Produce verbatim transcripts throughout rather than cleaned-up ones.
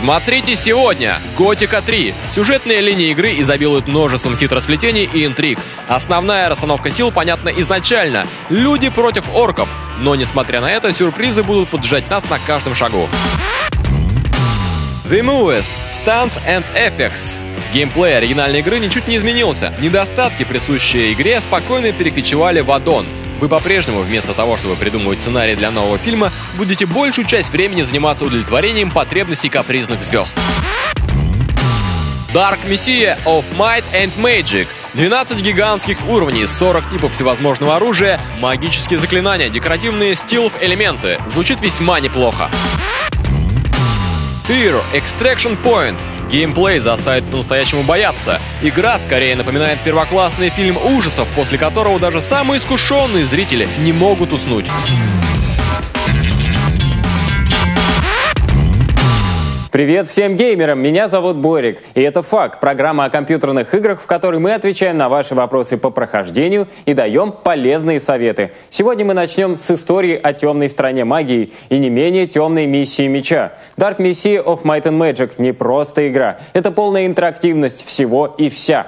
Смотрите сегодня! Готика три. Сюжетные линии игры изобилуют множеством хитросплетений и интриг. Основная расстановка сил понятна изначально. Люди против орков. Но, несмотря на это, сюрпризы будут поджидать нас на каждом шагу. The Movies. Stunts and Effects. Геймплей оригинальной игры ничуть не изменился. Недостатки, присущие игре, спокойно перекочевали в аддон. Вы по-прежнему, вместо того, чтобы придумывать сценарий для нового фильма, будете большую часть времени заниматься удовлетворением потребностей капризных звезд. Dark Messiah of Might and Magic. двенадцать гигантских уровней, сорок типов всевозможного оружия, магические заклинания, декоративные стилф-элементы. Звучит весьма неплохо. Fear Extraction Point. Геймплей заставит по-настоящему бояться. Игра скорее напоминает первоклассный фильм ужасов, после которого даже самые искушенные зрители не могут уснуть. Привет всем геймерам, меня зовут Борик, и это «Фак», программа о компьютерных играх, в которой мы отвечаем на ваши вопросы по прохождению и даем полезные советы. Сегодня мы начнем с истории о темной стороне магии и не менее темной миссии меча. Dark Messiah of Might and Magic не просто игра, это полная интерактивность всего и вся.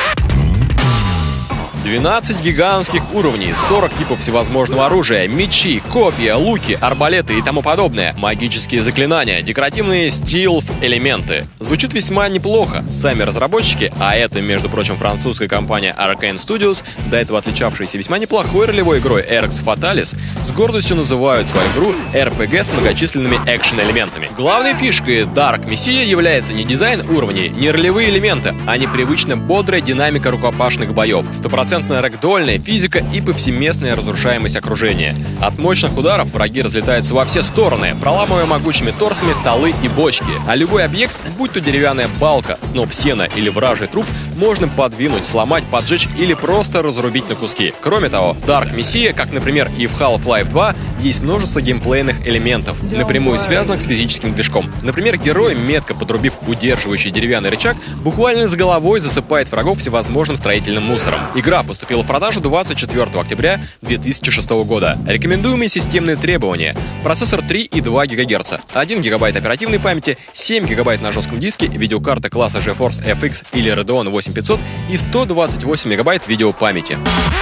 двенадцать гигантских уровней, сорок типов всевозможного оружия, мечи, копья, луки, арбалеты и тому подобное, магические заклинания, декоративные стилф-элементы. Звучит весьма неплохо. Сами разработчики, а это, между прочим, французская компания Arkane Studios, до этого отличавшаяся весьма неплохой ролевой игрой Erx Fatalis, с гордостью называют свою игру эр пи джи с многочисленными экшен-элементами. Главной фишкой Dark Messiah является не дизайн уровней, не ролевые элементы, а непривычно бодрая динамика рукопашных боев, стопроцентная рэгдольная физика и повсеместная разрушаемость окружения. От мощных ударов враги разлетаются во все стороны, проламывая могучими торсами столы и бочки. А любой объект, будь то деревянная балка, сноп сена или вражий труп, можно подвинуть, сломать, поджечь или просто разрубить на куски. Кроме того, в Dark Messiah, как, например, и в Half-Life два, есть множество геймплейных элементов, напрямую связанных с физическим движком. Например, герой, метко подрубив удерживающий деревянный рычаг, буквально с головой засыпает врагов всевозможным строительным мусором. Игра поступила в продажу двадцать четвёртого октября две тысячи шестого года. Рекомендуемые системные требования: процессор три и два гигагерца, один гигабайт оперативной памяти, семь гигабайт на жестком диске, видеокарта класса GeForce эф икс или Radeon восемь пятьсот и сто двадцать восемь мегабайт видеопамяти.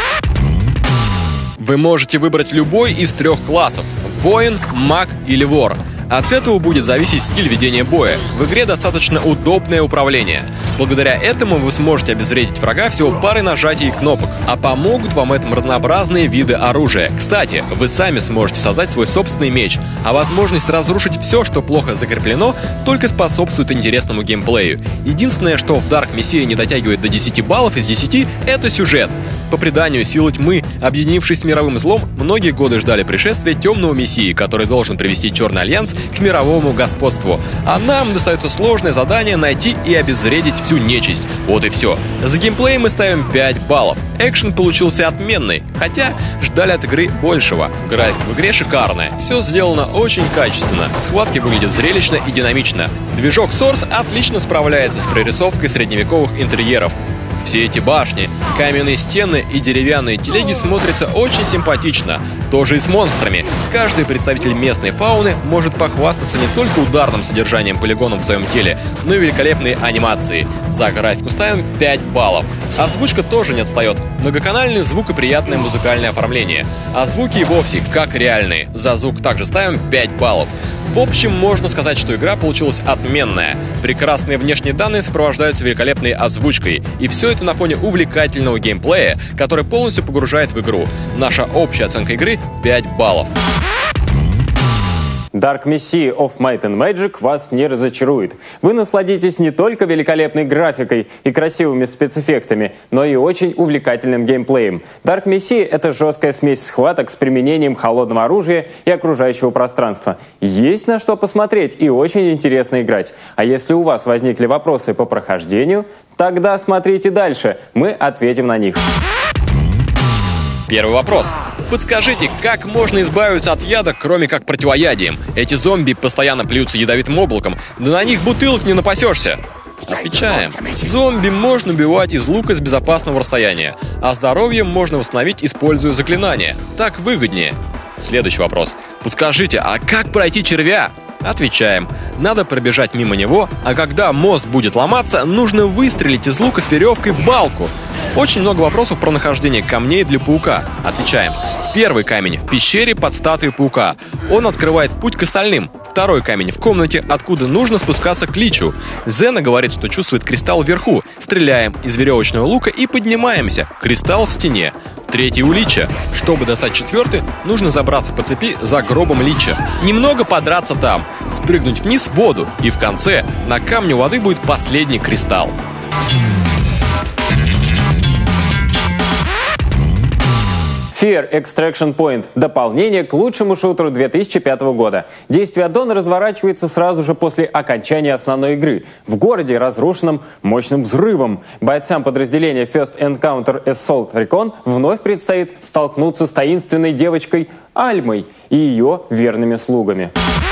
Вы можете выбрать любой из трех классов – воин, маг или вор. От этого будет зависеть стиль ведения боя. В игре достаточно удобное управление. Благодаря этому вы сможете обезвредить врага всего парой нажатий кнопок, а помогут вам этому разнообразные виды оружия. Кстати, вы сами сможете создать свой собственный меч, а возможность разрушить все, что плохо закреплено, только способствует интересному геймплею. Единственное, что в Dark Messiah не дотягивает до десяти баллов из десяти, это сюжет. По преданию, силы тьмы, объединившись с мировым злом, многие годы ждали пришествия темного мессии, который должен привести Черный Альянс к мировому господству. А нам достается сложное задание найти и обезвредить всю нечисть. Вот и все. За геймплей мы ставим пять баллов. Экшен получился отменный, хотя ждали от игры большего. Графика в игре шикарная, все сделано очень качественно, схватки выглядят зрелищно и динамично. Движок Source отлично справляется с прорисовкой средневековых интерьеров. Все эти башни, каменные стены и деревянные телеги смотрятся очень симпатично. Тоже и с монстрами. Каждый представитель местной фауны может похвастаться не только ударным содержанием полигонов в своем теле, но и великолепной анимацией. За графику ставим пять баллов. Озвучка тоже не отстает. Многоканальный звук и приятное музыкальное оформление. А звуки и вовсе как реальные. За звук также ставим пять баллов. В общем, можно сказать, что игра получилась отменная. Прекрасные внешние данные сопровождаются великолепной озвучкой. И все это на фоне увлекательного геймплея, который полностью погружает в игру. Наша общая оценка игры — пять баллов. Dark Messiah of Might and Magic вас не разочарует. Вы насладитесь не только великолепной графикой и красивыми спецэффектами, но и очень увлекательным геймплеем. Dark Messiah — это жесткая смесь схваток с применением холодного оружия и окружающего пространства. Есть на что посмотреть и очень интересно играть. А если у вас возникли вопросы по прохождению, тогда смотрите дальше, мы ответим на них. Первый вопрос. Подскажите, как можно избавиться от яда, кроме как противоядием? Эти зомби постоянно плюются ядовитым облаком, да на них бутылок не напасешься. Отвечаем. Зомби можно убивать из лука с безопасного расстояния, а здоровье можно восстановить, используя заклинания. Так выгоднее. Следующий вопрос. Подскажите, а как пройти червя? Отвечаем. Надо пробежать мимо него, а когда мост будет ломаться, нужно выстрелить из лука с веревкой в балку. Очень много вопросов про нахождение камней для паука. Отвечаем. Первый камень в пещере под статуей паука. Он открывает путь к остальным. Второй камень в комнате, откуда нужно спускаться к личу. Зена говорит, что чувствует кристалл вверху. Стреляем из веревочного лука и поднимаемся. Кристалл в стене. Третий у лича. Чтобы достать четвертый, нужно забраться по цепи за гробом лича. Немного подраться там, спрыгнуть вниз в воду, и в конце на камне у воды будет последний кристалл. Fear Extraction Point – дополнение к лучшему шутеру две тысячи пятого года. Действие аддона разворачивается сразу же после окончания основной игры, в городе, разрушенном мощным взрывом. Бойцам подразделения First Encounter Assault Recon вновь предстоит столкнуться с таинственной девочкой Альмой и ее верными слугами.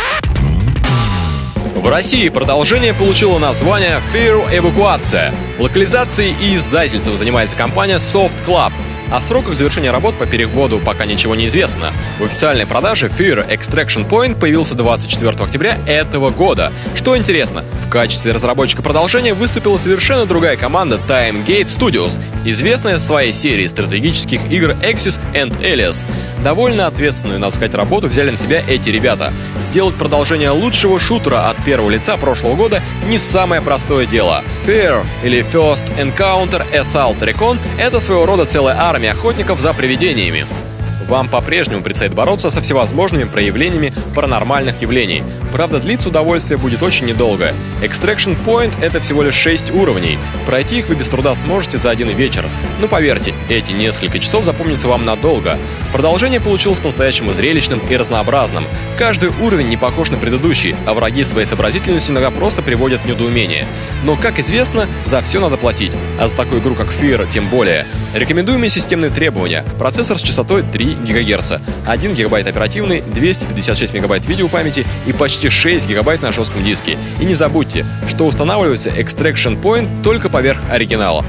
В России продолжение получило название Fear Эвакуация. Локализацией и издательством занимается компания Soft Club. О сроках завершения работ по переводу пока ничего не известно. В официальной продаже Fear Extraction Point появился двадцать четвёртого октября этого года. Что интересно, в качестве разработчика продолжения выступила совершенно другая команда Time Gate Studios, известная своей серией стратегических игр Axis and Alias. Довольно ответственную, надо сказать, работу взяли на себя эти ребята. Сделать продолжение лучшего шутера от первого лица прошлого года не самое простое дело. Fear или First Encounter Assault Recon — это своего рода целая армия охотников за привидениями. Вам по-прежнему предстоит бороться со всевозможными проявлениями паранормальных явлений. Правда, длиться удовольствие будет очень недолго. Extraction Point — это всего лишь шесть уровней. Пройти их вы без труда сможете за один вечер. Но поверьте, эти несколько часов запомнятся вам надолго. Продолжение получилось по-настоящему зрелищным и разнообразным. Каждый уровень не похож на предыдущий, а враги своей сообразительностью иногда просто приводят в недоумение. Но, как известно, за все надо платить. А за такую игру, как Fear, тем более. Рекомендуемые системные требования. Процессор с частотой три гигагерца, один гигабайт оперативной, двести пятьдесят шесть мегабайт видеопамяти и почти шесть гигабайт на жестком диске. И не забудьте, что устанавливается Extraction Point только поверх оригинала.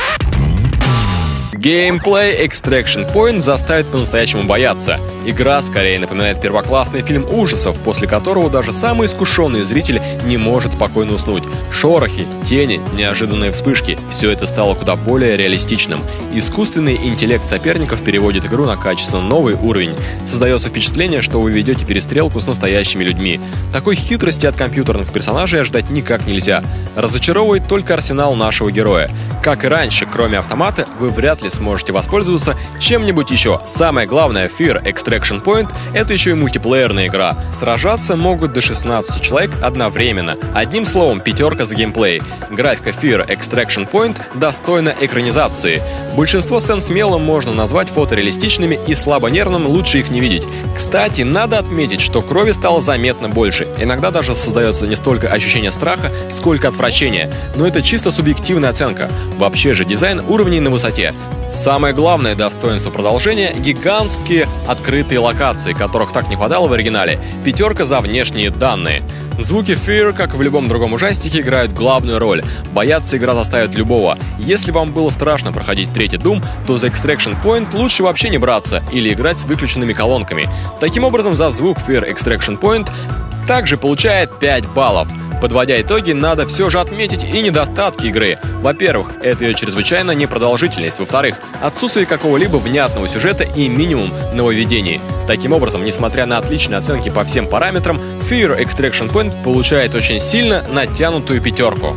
Геймплей Extraction Point заставит по-настоящему бояться. Игра скорее напоминает первоклассный фильм ужасов, после которого даже самый искушенный зритель не может спокойно уснуть. Шорохи, тени, неожиданные вспышки – все это стало куда более реалистичным. Искусственный интеллект соперников переводит игру на качественно новый уровень. Создается впечатление, что вы ведете перестрелку с настоящими людьми. Такой хитрости от компьютерных персонажей ожидать никак нельзя. Разочаровывает только арсенал нашего героя. Как и раньше, кроме автомата, вы вряд ли сможете воспользоваться чем-нибудь еще. Самое главное, Fear Extraction Point — это еще и мультиплеерная игра. Сражаться могут до шестнадцати человек одновременно. Одним словом, пятерка за геймплей. Графика Fear Extraction Point достойна экранизации. Большинство сцен смело можно назвать фотореалистичными, и слабонервным лучше их не видеть. Кстати, надо отметить, что крови стало заметно больше. Иногда даже создается не столько ощущение страха, сколько отвращения. Но это чисто субъективная оценка. Вообще же дизайн уровней на высоте. Самое главное достоинство продолжения — гигантские открытые локации, которых так не хватало в оригинале. Пятерка за внешние данные. Звуки Fear, как и в любом другом ужастике, играют главную роль. Бояться игра заставит любого. Если вам было страшно проходить третий Doom, то за Extraction Point лучше вообще не браться или играть с выключенными колонками. Таким образом, за звук Fear Extraction Point также получает пять баллов. Подводя итоги, надо все же отметить и недостатки игры. Во-первых, это ее чрезвычайно непродолжительность. Во-вторых, отсутствие какого-либо внятного сюжета и минимум нововведений. Таким образом, несмотря на отличные оценки по всем параметрам, Fear Extraction Point получает очень сильно натянутую пятерку.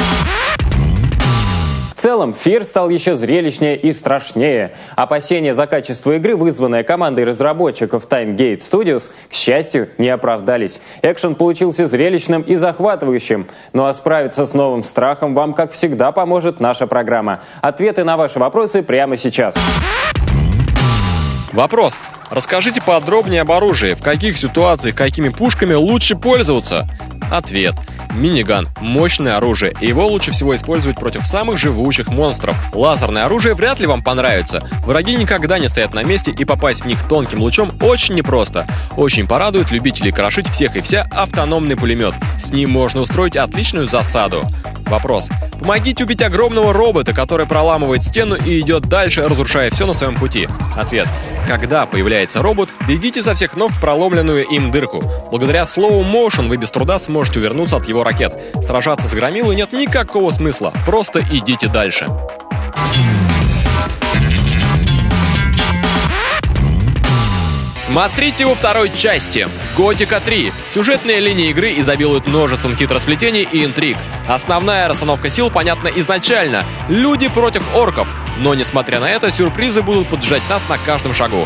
В целом, Fear стал еще зрелищнее и страшнее. Опасения за качество игры, вызванные командой разработчиков Time Gate Studios, к счастью, не оправдались. Экшен получился зрелищным и захватывающим. Ну а справиться с новым страхом вам, как всегда, поможет наша программа. Ответы на ваши вопросы прямо сейчас. Вопрос. Расскажите подробнее об оружии. В каких ситуациях какими пушками лучше пользоваться? Ответ. Миниган – мощное оружие, и его лучше всего использовать против самых живучих монстров. Лазерное оружие вряд ли вам понравится. Враги никогда не стоят на месте, и попасть в них тонким лучом очень непросто. Очень порадует любителей крошить всех и вся автономный пулемет. С ним можно устроить отличную засаду. Вопрос. Помогите убить огромного робота, который проламывает стену и идет дальше, разрушая все на своем пути. Ответ. Когда появляется робот, бегите со всех ног в проломленную им дырку. Благодаря slow motion вы без труда сможете увернуться от его ракет. Сражаться с громилой нет никакого смысла, просто идите дальше. Смотрите во второй части. Готика три. Сюжетные линии игры изобилуют множеством хитросплетений и интриг. Основная расстановка сил понятна изначально. Люди против орков. Но, несмотря на это, сюрпризы будут поджидать нас на каждом шагу.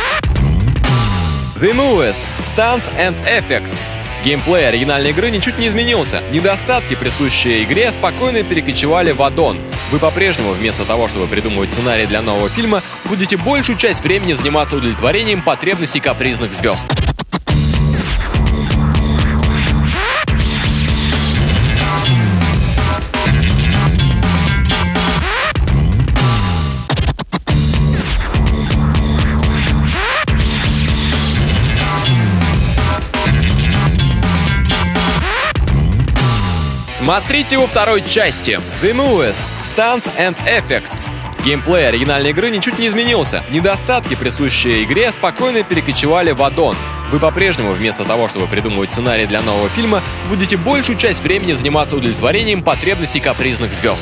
The Movies. Stunts and Effects. Геймплей оригинальной игры ничуть не изменился. Недостатки, присущие игре, спокойно перекочевали в аддон. Вы по-прежнему, вместо того, чтобы придумывать сценарий для нового фильма, будете большую часть времени заниматься удовлетворением потребностей капризных звезд. Смотрите во второй части. The Movies. Stunts and Effects. Геймплей оригинальной игры ничуть не изменился. Недостатки, присущие игре, спокойно перекочевали в аддон. Вы по-прежнему, вместо того, чтобы придумывать сценарий для нового фильма, будете большую часть времени заниматься удовлетворением потребностей капризных звезд.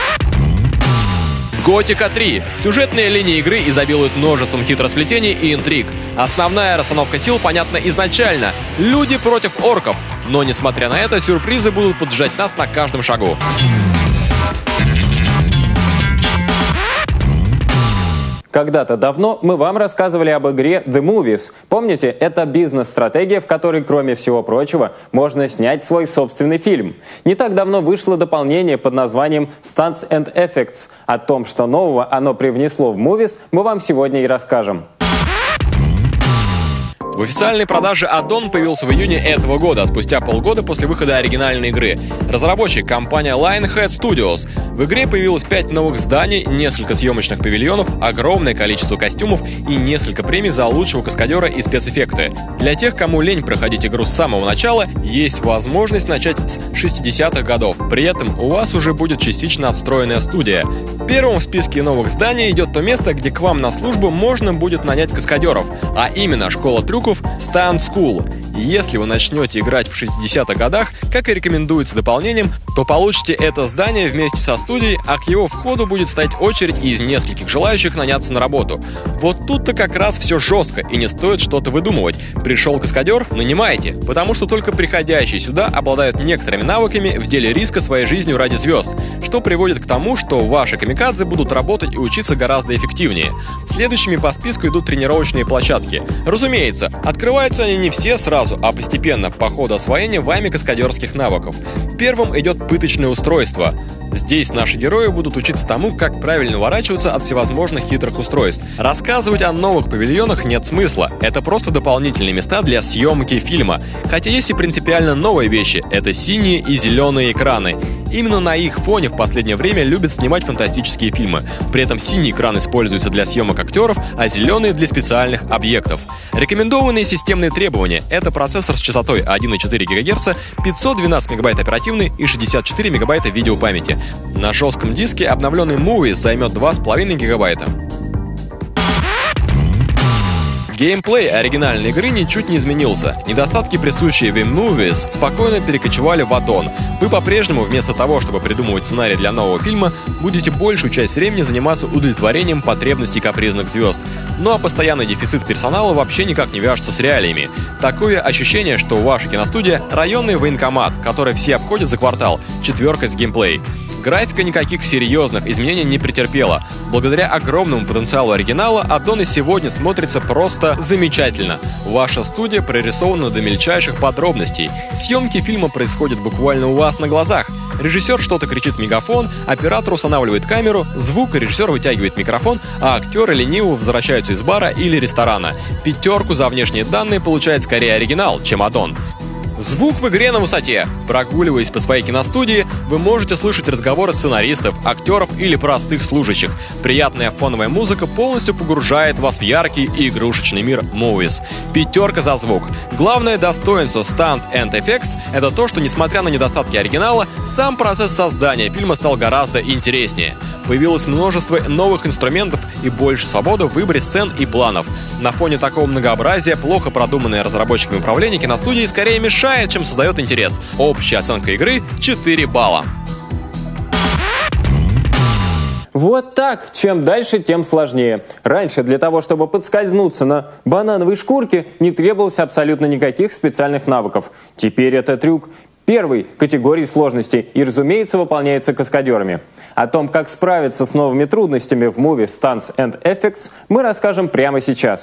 Готика три. Сюжетные линии игры изобилуют множеством хитросплетений и интриг. Основная расстановка сил понятна изначально. Люди против орков. Но, несмотря на это, сюрпризы будут поджидать нас на каждом шагу. Когда-то давно мы вам рассказывали об игре The Movies. Помните, это бизнес-стратегия, в которой, кроме всего прочего, можно снять свой собственный фильм. Не так давно вышло дополнение под названием Stunts and Effects. О том, что нового оно привнесло в Movies, мы вам сегодня и расскажем. В официальной продаже аддон появился в июне этого года, спустя полгода после выхода оригинальной игры. Разработчик — компания Lionhead Studios. В игре появилось пять новых зданий, несколько съемочных павильонов, огромное количество костюмов и несколько премий за лучшего каскадера и спецэффекты. Для тех, кому лень проходить игру с самого начала, есть возможность начать с шестидесятых годов. При этом у вас уже будет частично отстроенная студия. Первым в списке новых зданий идет то место, где к вам на службу можно будет нанять каскадеров, а именно школа трюков Stunt School. Если вы начнете играть в шестидесятых годах, как и рекомендуется дополнением, то получите это здание вместе со студией, а к его входу будет стоять очередь из нескольких желающих наняться на работу. Вот тут-то как раз все жестко и не стоит что-то выдумывать. Пришел каскадер — нанимайте, потому что только приходящие сюда обладают некоторыми навыками в деле риска своей жизнью ради звезд, что приводит к тому, что ваши камикадзе будут работать и учиться гораздо эффективнее. Следующими по списку идут тренировочные площадки. Разумеется, открываются они не все сразу, а постепенно, по ходу освоения вами каскадерских навыков. Первым идет пыточное устройство. Здесь наши герои будут учиться тому, как правильно уворачиваться от всевозможных хитрых устройств. Рассказывать о новых павильонах нет смысла. Это просто дополнительные места для съемки фильма. Хотя есть и принципиально новые вещи. Это синие и зеленые экраны. Именно на их фоне в последнее время любят снимать фантастические фильмы. При этом синий экран используется для съемок актеров, а зеленый — для специальных объектов. Рекомендованные системные требования — это процессор с частотой один и четыре гигагерца, пятьсот двенадцать мегабайт оперативной и шестьдесят четыре мегабайта видеопамяти. На жестком диске обновленный Movies займет два с половиной гигабайта. Геймплей оригинальной игры ничуть не изменился. Недостатки, присущие The Movies, спокойно перекочевали в аддон. Вы по-прежнему, вместо того, чтобы придумывать сценарий для нового фильма, будете большую часть времени заниматься удовлетворением потребностей капризных звезд. Ну а постоянный дефицит персонала вообще никак не вяжется с реалиями. Такое ощущение, что ваша киностудия — районный военкомат, который все обходят за квартал, четверка с геймплей. Графика никаких серьезных изменений не претерпела. Благодаря огромному потенциалу оригинала, аддон и сегодня смотрится просто замечательно. Ваша студия прорисована до мельчайших подробностей. Съемки фильма происходят буквально у вас на глазах. Режиссер что-то кричит в мегафон, оператор устанавливает камеру, звук, режиссер вытягивает микрофон, а актеры лениво возвращаются из бара или ресторана. Пятерку за внешние данные получает скорее оригинал, чем аддон. Звук в игре на высоте. Прогуливаясь по своей киностудии, Вы можете слышать разговоры сценаристов, актеров или простых служащих. Приятная фоновая музыка полностью погружает вас в яркий и игрушечный мир Movies. Пятерка за звук. Главное достоинство Stunt and Effects — это то, что, несмотря на недостатки оригинала, сам процесс создания фильма стал гораздо интереснее. Появилось множество новых инструментов и больше свободы в выборе сцен и планов. На фоне такого многообразия плохо продуманное разработчиками управление киностудии скорее мешает, чем создает интерес. Общая оценка игры — четыре балла. Вот так. Чем дальше, тем сложнее. Раньше для того, чтобы подскользнуться на банановой шкурке, не требовалось абсолютно никаких специальных навыков. Теперь это трюк первой категории сложности и, разумеется, выполняется каскадерами. О том, как справиться с новыми трудностями в Movie Stunts and Effects, мы расскажем прямо сейчас.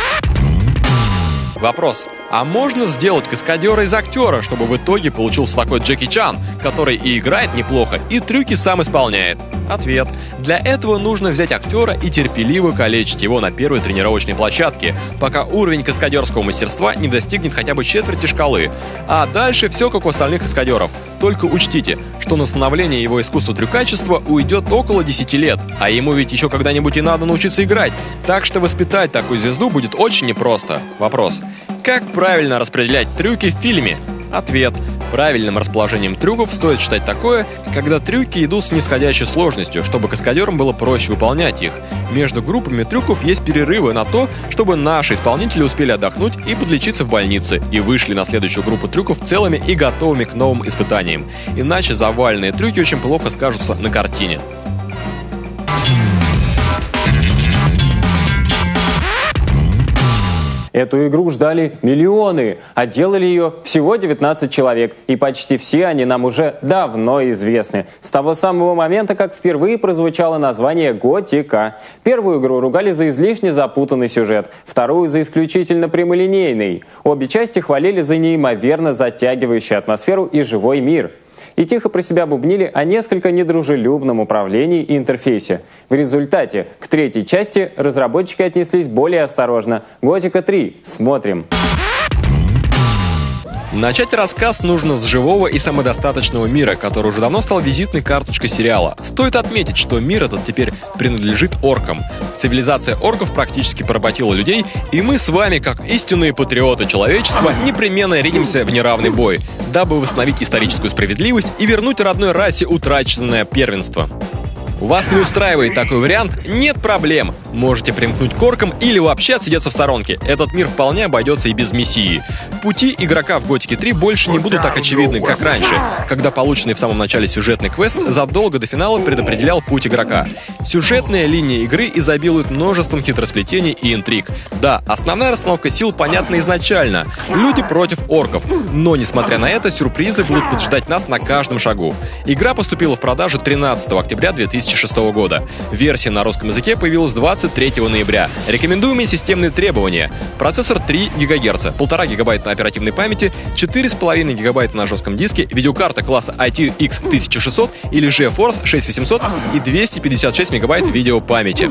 Вопрос. А можно сделать каскадера из актера, чтобы в итоге получился такой Джеки Чан, который и играет неплохо, и трюки сам исполняет? Ответ. Для этого нужно взять актера и терпеливо калечить его на первой тренировочной площадке, пока уровень каскадерского мастерства не достигнет хотя бы четверти шкалы. А дальше все как у остальных каскадеров. Только учтите, что на становление его искусства трюкачества уйдет около десяти лет, а ему ведь еще когда-нибудь и надо научиться играть. Так что воспитать такую звезду будет очень непросто. Вопрос. Как правильно распределять трюки в фильме? Ответ. Правильным расположением трюков стоит считать такое, когда трюки идут с нисходящей сложностью, чтобы каскадерам было проще выполнять их. Между группами трюков есть перерывы на то, чтобы наши исполнители успели отдохнуть и подлечиться в больнице, и вышли на следующую группу трюков целыми и готовыми к новым испытаниям. Иначе заваленные трюки очень плохо скажутся на картине. Эту игру ждали миллионы, а делали ее всего девятнадцать человек, и почти все они нам уже давно известны. С того самого момента, как впервые прозвучало название Готика. Первую игру ругали за излишне запутанный сюжет, вторую за исключительно прямолинейный. Обе части хвалили за неимоверно затягивающую атмосферу и живой мир. И тихо про себя бубнили о несколько недружелюбном управлении и интерфейсе. В результате к третьей части разработчики отнеслись более осторожно. Готика три. Смотрим. Начать рассказ нужно с живого и самодостаточного мира, который уже давно стал визитной карточкой сериала. Стоит отметить, что мир этот теперь принадлежит оркам. Цивилизация орков практически поработила людей, и мы с вами, как истинные патриоты человечества, непременно ринемся в неравный бой, дабы восстановить историческую справедливость и вернуть родной расе утраченное первенство. Вас не устраивает такой вариант? Нет проблем. Можете примкнуть к оркам или вообще отсидеться в сторонке. Этот мир вполне обойдется и без Мессии. Пути игрока в Готике три больше не будут так очевидны, как раньше, когда полученный в самом начале сюжетный квест задолго до финала предопределял путь игрока. Сюжетная линия игры изобилует множеством хитросплетений и интриг. Да, основная расстановка сил понятна изначально. Люди против орков. Но, несмотря на это, сюрпризы будут поджидать нас на каждом шагу. Игра поступила в продажу тринадцатого октября две тысячи шестого года. Версия на русском языке появилась двадцать третьего ноября. Рекомендуемые системные требования. Процессор три гигагерца, полтора гигабайта на оперативной памяти, четыре с половиной гигабайта на жестком диске, видеокарта класса ай ти экс тысяча шестьсот или GeForce шесть тысяч восемьсот и двести пятьдесят шесть мегабайт видеопамяти.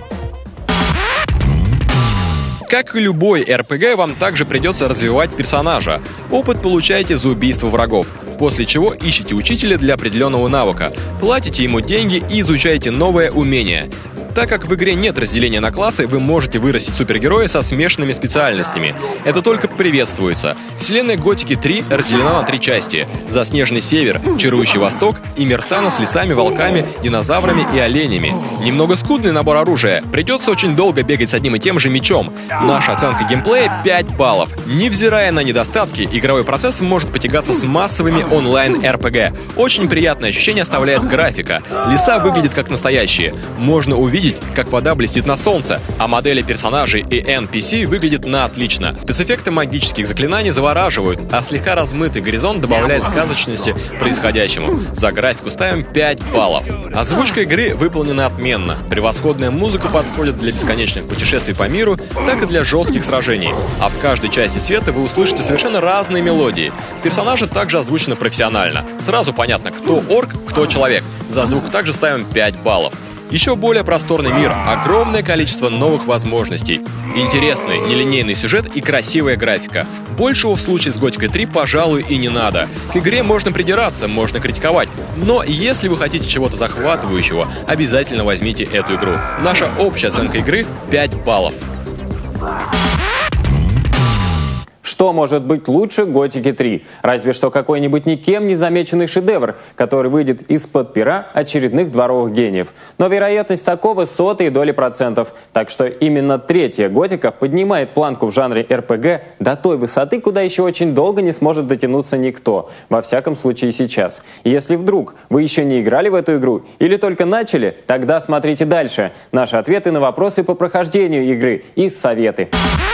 Как и любой эр пи джи, вам также придется развивать персонажа. Опыт получаете за убийство врагов, после чего ищете учителя для определенного навыка, платите ему деньги и изучаете новое умение. Так как в игре нет разделения на классы, вы можете вырастить супергероя со смешанными специальностями. Это только приветствуется. Вселенная Готики три разделена на три части: Заснеженный север, Чарующий восток и Миртана с лесами, волками, динозаврами и оленями. Немного скудный набор оружия. Придется очень долго бегать с одним и тем же мечом. Наша оценка геймплея — пять баллов. Невзирая на недостатки, игровой процесс может потягаться с массовыми онлайн-эр пи джи. Очень приятное ощущение оставляет графика. Леса выглядят как настоящие. Можно увидеть, как вода блестит на солнце, а модели персонажей и эн пи си выглядят на отлично. Спецэффекты магических заклинаний завораживают, а слегка размытый горизонт добавляет сказочности происходящему. За графику ставим пять баллов. Озвучка игры выполнена отменно. Превосходная музыка подходит для бесконечных путешествий по миру, так и для жестких сражений. А в каждой части света вы услышите совершенно разные мелодии. Персонажи также озвучены профессионально. Сразу понятно, кто орк, кто человек. За звук также ставим пять баллов. Еще более просторный мир, огромное количество новых возможностей, интересный нелинейный сюжет и красивая графика. Большего в случае с Готикой три, пожалуй, и не надо. К игре можно придираться, можно критиковать. Но если вы хотите чего-то захватывающего, обязательно возьмите эту игру. Наша общая оценка игры — пять баллов. Что может быть лучше Готики три? Разве что какой-нибудь никем не замеченный шедевр, который выйдет из-под пера очередных дворовых гениев. Но вероятность такого сотые доли процентов. Так что именно третья Готика поднимает планку в жанре эр пэ гэ до той высоты, куда еще очень долго не сможет дотянуться никто. Во всяком случае сейчас. И если вдруг вы еще не играли в эту игру или только начали, тогда смотрите дальше. Наши ответы на вопросы по прохождению игры и советы.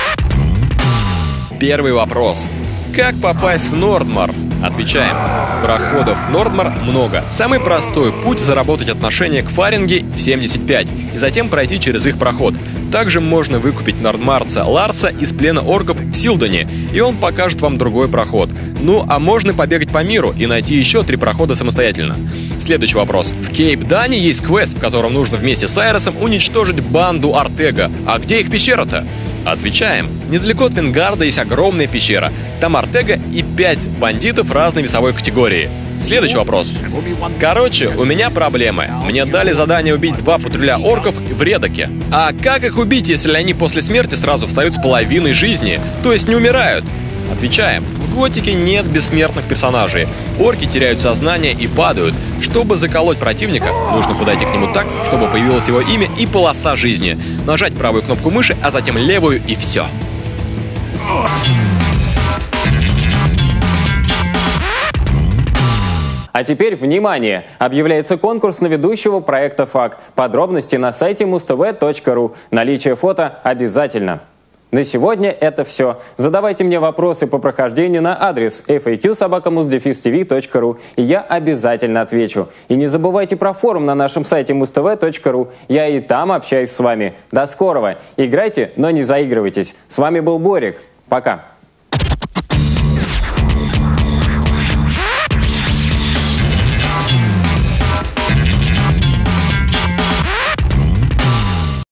Первый вопрос. Как попасть в Нордмар? Отвечаем. Проходов в Нордмар много. Самый простой путь — заработать отношение к Фаринге в семьдесят пять и затем пройти через их проход. Также можно выкупить нордмарца Ларса из плена орков в Силдоне, и он покажет вам другой проход. Ну, а можно побегать по миру и найти еще три прохода самостоятельно. Следующий вопрос. В Кейп-Дане есть квест, в котором нужно вместе с Айросом уничтожить банду Артега. А где их пещера-то? Отвечаем. Недалеко от Венгарда есть огромная пещера. Там Артега и пять бандитов разной весовой категории. Следующий вопрос. Короче, у меня проблемы. Мне дали задание убить два патруля орков в Редоке. А как их убить, если они после смерти сразу встают с половиной жизни? То есть не умирают? Отвечаем. В Готике нет бессмертных персонажей. Орки теряют сознание и падают. Чтобы заколоть противника, нужно подойти к нему так, чтобы появилось его имя и полоса жизни. Нажать правую кнопку мыши, а затем левую, и все. А теперь, внимание! Объявляется конкурс на ведущего проекта ФАК. Подробности на сайте муз тэ вэ точка ру. Наличие фото обязательно. На сегодня это все. Задавайте мне вопросы по прохождению на адрес эф эй кью собака муз дефис ти ви точка ру, и я обязательно отвечу. И не забывайте про форум на нашем сайте муз тэ вэ точка ру. Я и там общаюсь с вами. До скорого. Играйте, но не заигрывайтесь. С вами был Борик. Пока.